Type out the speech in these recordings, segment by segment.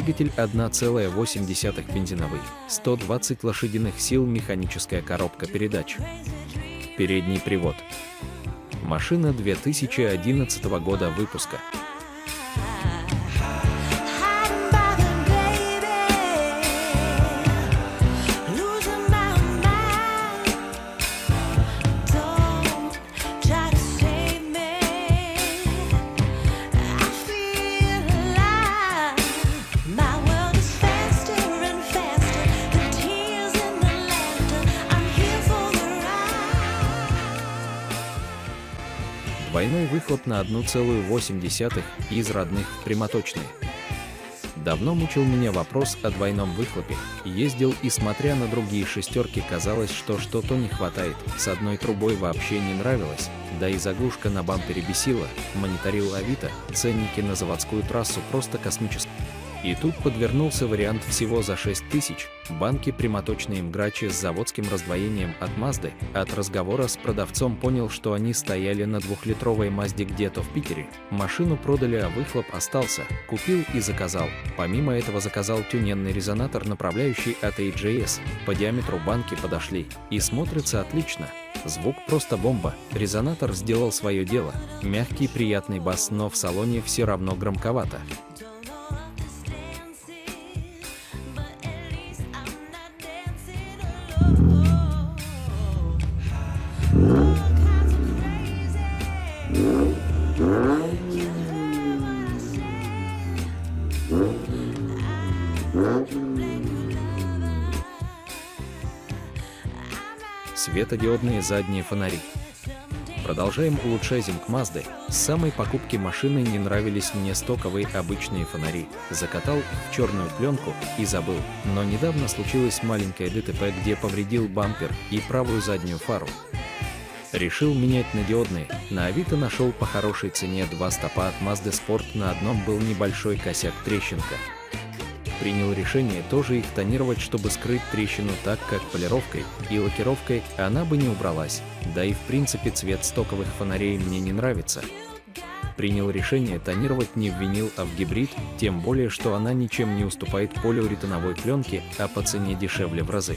Двигатель 1,8 бензиновый, 120 лошадиных сил, механическая коробка передач. Передний привод. Машина 2011 года выпуска. Двойной выхлоп на 1,8 из родных в прямоточные. Давно мучил меня вопрос о двойном выхлопе. Ездил и, смотря на другие шестерки, казалось, что что-то не хватает. С одной трубой вообще не нравилось, да и заглушка на бампере бесила. Мониторил Авито, ценники на заводскую трассу просто космические. И тут подвернулся вариант всего за 6000, банки прямоточные мграчи с заводским раздвоением от Мазды. От разговора с продавцом понял, что они стояли на 2-литровой Мазде где-то в Питере. Машину продали, а выхлоп остался. Купил и заказал. Помимо этого заказал тюненный резонатор, направляющий от AJS. По диаметру банки подошли. И смотрится отлично. Звук просто бомба. Резонатор сделал свое дело. Мягкий приятный бас, но в салоне все равно громковато. Светодиодные задние фонари. Продолжаем улучшайзинг Мазды. С самой покупки машины не нравились мне стоковые обычные фонари. Закатал их в черную пленку и забыл. Но недавно случилось маленькое ДТП, где повредил бампер и правую заднюю фару. Решил менять на диодные. На Авито нашел по хорошей цене 2 стопа от Mazda Sport. На одном был небольшой косяк, трещинка. Принял решение тоже их тонировать, чтобы скрыть трещину, так как полировкой и лакировкой она бы не убралась. Да и в принципе цвет стоковых фонарей мне не нравится. Принял решение тонировать не в винил, а в гибрид, тем более, что она ничем не уступает полиуретановой пленке, а по цене дешевле в разы.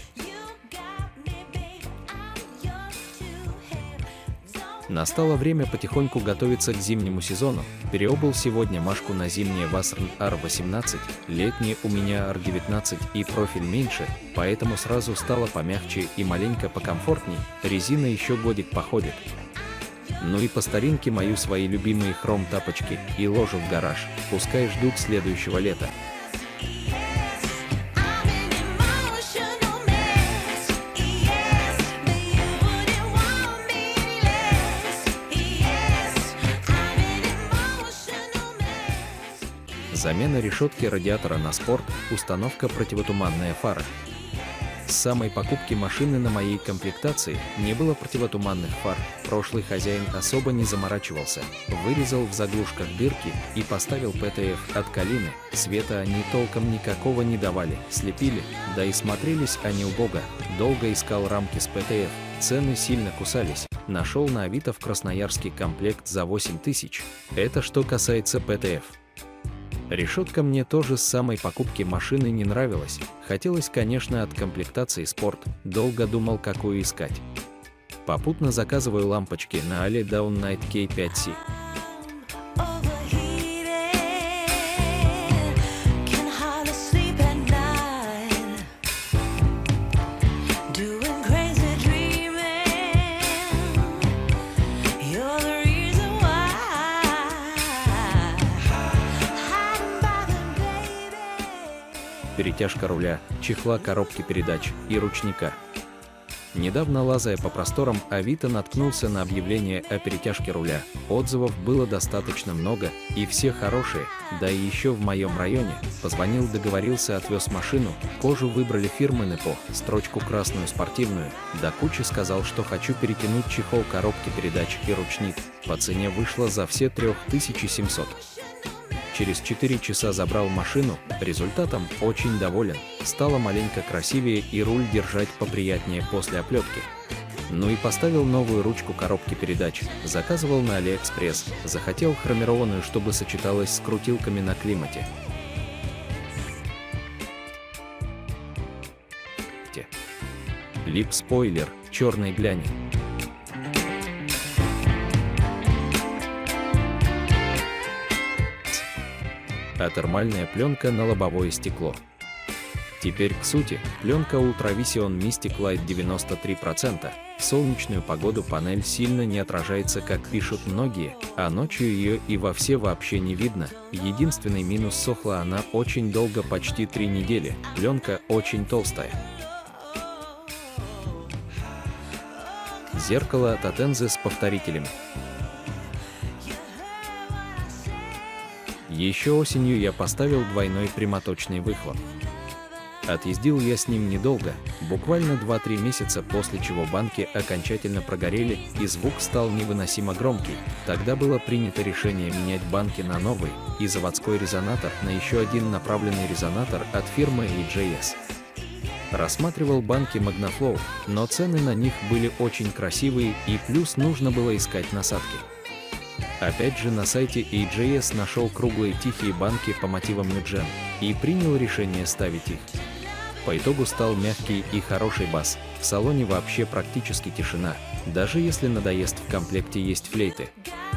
Настало время потихоньку готовиться к зимнему сезону. Переобул сегодня Машку на зимнее Вассерн R18, летнее у меня R19 и профиль меньше, поэтому сразу стало помягче и маленько покомфортней. Резина еще годик походит. Ну и по старинке мою свои любимые хром тапочки и ложу в гараж. Пускай ждут следующего лета. Замена решетки радиатора на Спорт, установка противотуманная фара. С самой покупки машины на моей комплектации не было противотуманных фар. Прошлый хозяин особо не заморачивался. Вырезал в заглушках дырки и поставил ПТФ от Калины. Света они толком никакого не давали. Слепили, да и смотрелись они убого. Долго искал рамки с ПТФ. Цены сильно кусались. Нашел на Авито в Красноярске комплект за 8000. Это что касается ПТФ. Решетка мне тоже с самой покупки машины не нравилась. Хотелось, конечно, от комплектации Спорт. Долго думал, какую искать. Попутно заказываю лампочки на Али Down Night K5C. Перетяжка руля, чехла коробки передач и ручника. Недавно, лазая по просторам Авито, наткнулся на объявление о перетяжке руля. Отзывов было достаточно много, и все хорошие, да и еще в моем районе. Позвонил, договорился, отвез машину. Кожу выбрали фирмы Непо, строчку красную спортивную. До кучи сказал, что хочу перетянуть чехол коробки передач и ручник. По цене вышло за все 3700. Через 4 часа забрал машину, результатом очень доволен. Стало маленько красивее и руль держать поприятнее после оплетки. Ну и поставил новую ручку коробки передач. Заказывал на Алиэкспресс. Захотел хромированную, чтобы сочеталась с крутилками на климате. Лип-спойлер, черный глянец. А термальная пленка на лобовое стекло. Теперь к сути. Пленка Ultravision Mystic Light 93%. В солнечную погоду панель сильно не отражается, как пишут многие, а ночью ее и вообще не видно. Единственный минус — сохла она очень долго, почти 3 недели. Пленка очень толстая. Зеркало от Atenza с повторителями. Еще осенью я поставил двойной прямоточный выхлоп. Отъездил я с ним недолго, буквально 2-3 месяца, после чего банки окончательно прогорели и звук стал невыносимо громкий. Тогда было принято решение менять банки на новый и заводской резонатор на еще один направленный резонатор от фирмы AJS. Рассматривал банки Magnaflow, но цены на них были очень красивые, и плюс нужно было искать насадки. Опять же, на сайте AJS нашел круглые тихие банки по мотивам Nugent и принял решение ставить их. По итогу стал мягкий и хороший бас. В салоне вообще практически тишина, даже если надоест, в комплекте есть флейты.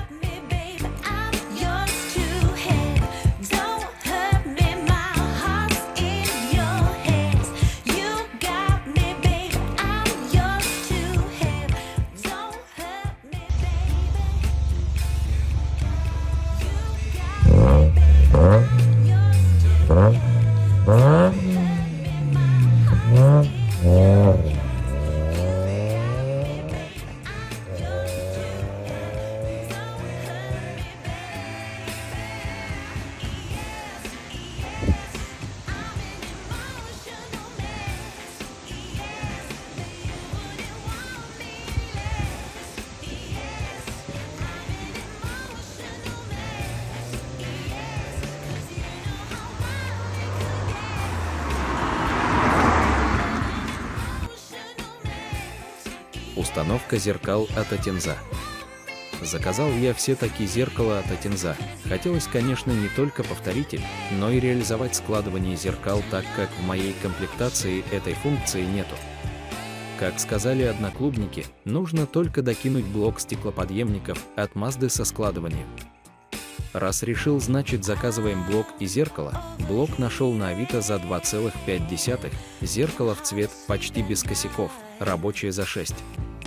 Установка зеркал от Atenza. Заказал я все такие зеркала от Atenza. Хотелось, конечно, не только повторитель, но и реализовать складывание зеркал, так как в моей комплектации этой функции нету. Как сказали одноклубники, нужно только докинуть блок стеклоподъемников от Mazda со складыванием. Раз решил, значит заказываем блок и зеркало. Блок нашел на Авито за 2,5, зеркало в цвет, почти без косяков, рабочее за 6.